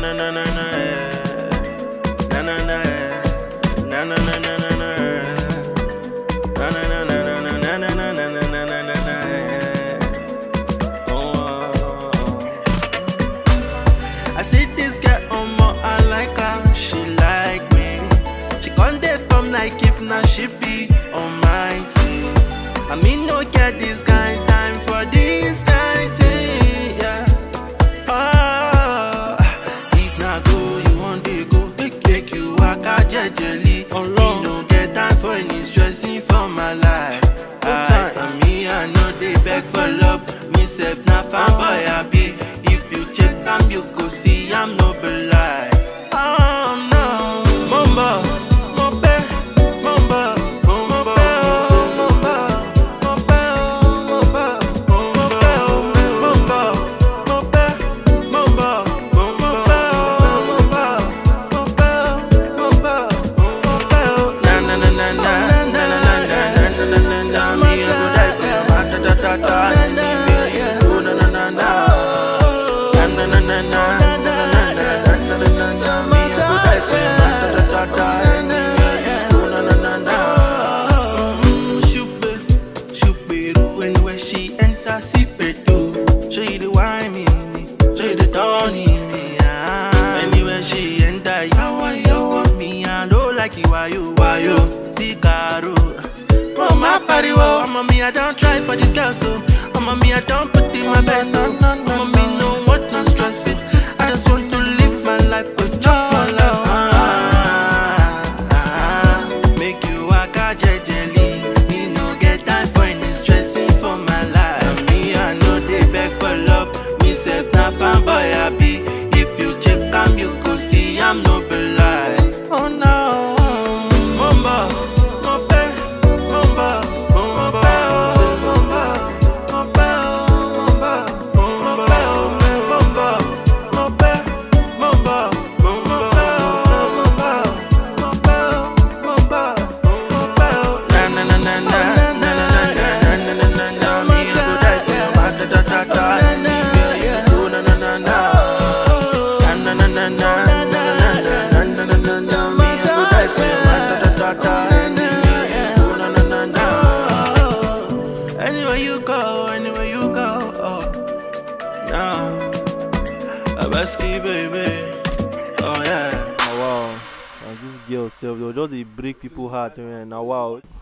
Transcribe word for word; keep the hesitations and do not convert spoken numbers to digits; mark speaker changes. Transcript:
Speaker 1: na na na na na na na na na na na na na I see this girl on more, I like her, she like me. She gone there from like if not she be on my team. I mean no get this kind time for this kind thing, yeah. Oh, if not go, you want to go, take you walk out jelly. Oh, me no get time for any stressing for my life. I, I me I know they beg for love, me self na fanboy I be. If you check am you go see I'm no be lie. Oh no, Mope, Mope, Mope, Mope, anywhere she enter, secret do. Show you the wine me, show you the Tony me. Ah. Anywhere she enter, yawa yawa me. I don't like you, why you, why you? See caro. Oh my party, oh, mama me I don't try for this girl so. Mama me I don't put in my best. No, no, no, mama me no what no stress it. I just want to live my life with chop my love. Fanboy I be. If you check am you go see I'm no be lie. Oh no, Mope, Mope, Mope, Mope, anywhere you go, anywhere you go, oh, nah, Abaskid, baby, oh yeah.
Speaker 2: Now wow, now this girl self, they just dey break people heart, man. Now wow.